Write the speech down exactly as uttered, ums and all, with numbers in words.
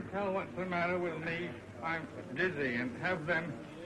tell what's the matter with me. I'm dizzy and have them